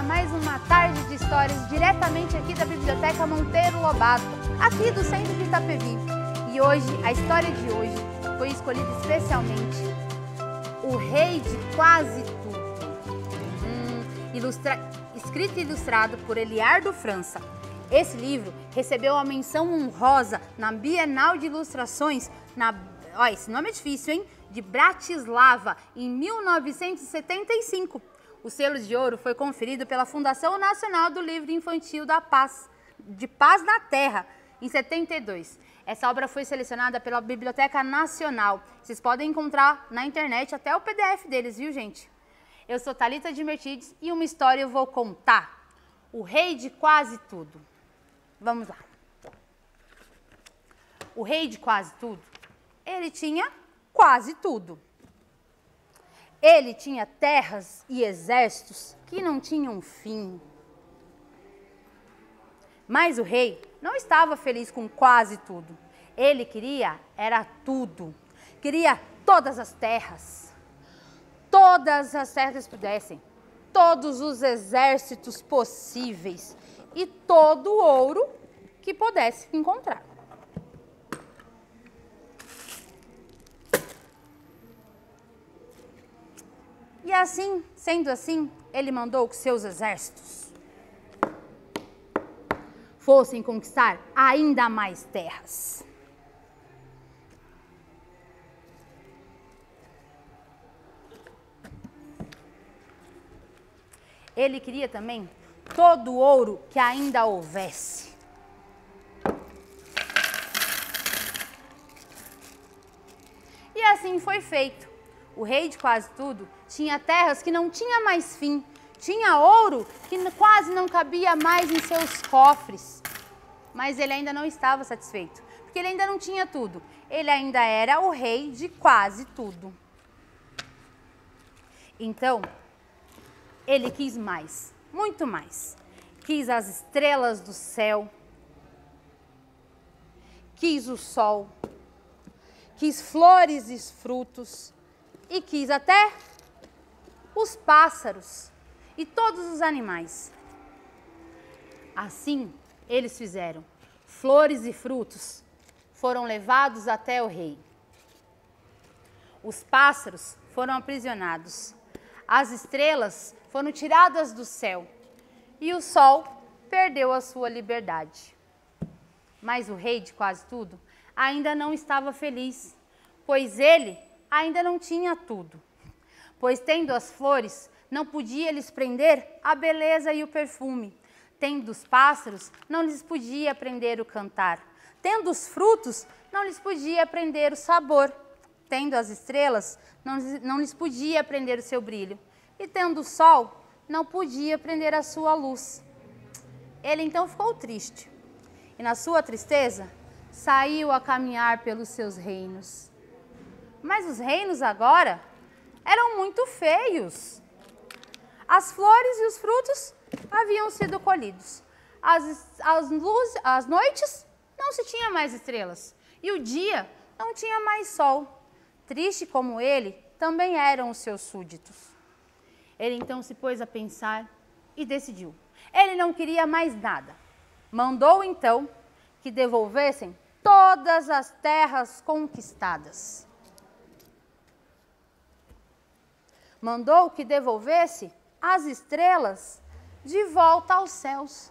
a mais uma tarde de histórias diretamente aqui da Biblioteca Monteiro Lobato, aqui do centro de Itapevi. E hoje, a história de hoje foi escolhida especialmente O Rei de Quase Tudo, escrito e ilustrado por Eliardo França. Esse livro recebeu a menção honrosa na Bienal de Ilustrações, esse nome é difícil, hein? De Bratislava, em 1975. O selo de ouro foi conferido pela Fundação Nacional do Livro Infantil de Paz na Terra, em 72. Essa obra foi selecionada pela Biblioteca Nacional. Vocês podem encontrar na internet até o PDF deles, viu, gente? Eu sou Thalita de Mertides e uma história eu vou contar. O Rei de Quase Tudo. Vamos lá. O Rei de Quase Tudo, ele tinha quase tudo. Ele tinha terras e exércitos que não tinham fim. Mas o rei não estava feliz com quase tudo. Ele queria era tudo. Queria todas as terras. Todas as terras que pudessem. Todos os exércitos possíveis. E todo o ouro que pudesse encontrar. E assim, sendo assim, ele mandou que seus exércitos fossem conquistar ainda mais terras. Ele queria também todo o ouro que ainda houvesse. E assim foi feito. O rei de quase tudo tinha terras que não tinha mais fim, tinha ouro que quase não cabia mais em seus cofres. Mas ele ainda não estava satisfeito, porque ele ainda não tinha tudo. Ele ainda era o rei de quase tudo. Então, ele quis mais, muito mais. Quis as estrelas do céu, quis o sol, quis flores e frutos, e quis até os pássaros e todos os animais. Assim, eles fizeram. Flores e frutos foram levados até o rei. Os pássaros foram aprisionados. As estrelas foram tiradas do céu. E o sol perdeu a sua liberdade. Mas o rei de quase tudo ainda não estava feliz, pois ele ainda não tinha tudo. Pois tendo as flores, não podia lhes prender a beleza e o perfume. Tendo os pássaros, não lhes podia prender o cantar. Tendo os frutos, não lhes podia prender o sabor. Tendo as estrelas, não lhes podia prender o seu brilho. E tendo o sol, não podia prender a sua luz. Ele então ficou triste. E na sua tristeza, saiu a caminhar pelos seus reinos. Mas os reinos agora eram muito feios. As flores e os frutos haviam sido colhidos. As noites não se tinha mais estrelas. E o dia não tinha mais sol. Triste como ele, também eram os seus súditos. Ele então se pôs a pensar e decidiu. Ele não queria mais nada. Mandou então que devolvessem todas as terras conquistadas. Mandou que devolvesse as estrelas de volta aos céus.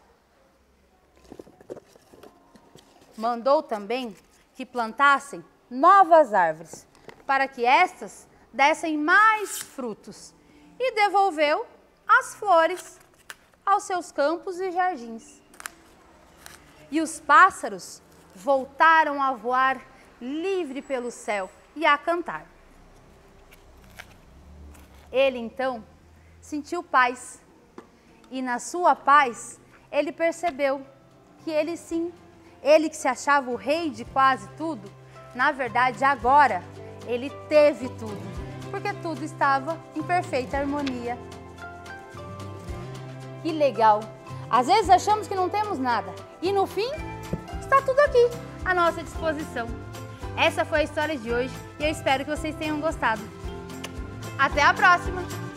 Mandou também que plantassem novas árvores, para que estas dessem mais frutos, e devolveu as flores aos seus campos e jardins. E os pássaros voltaram a voar livre pelo céu e a cantar. Ele então sentiu paz e na sua paz ele percebeu que ele que se achava o rei de quase tudo, na verdade agora ele teve tudo, porque tudo estava em perfeita harmonia. Que legal! Às vezes achamos que não temos nada e no fim está tudo aqui à nossa disposição. Essa foi a história de hoje e eu espero que vocês tenham gostado. Até a próxima!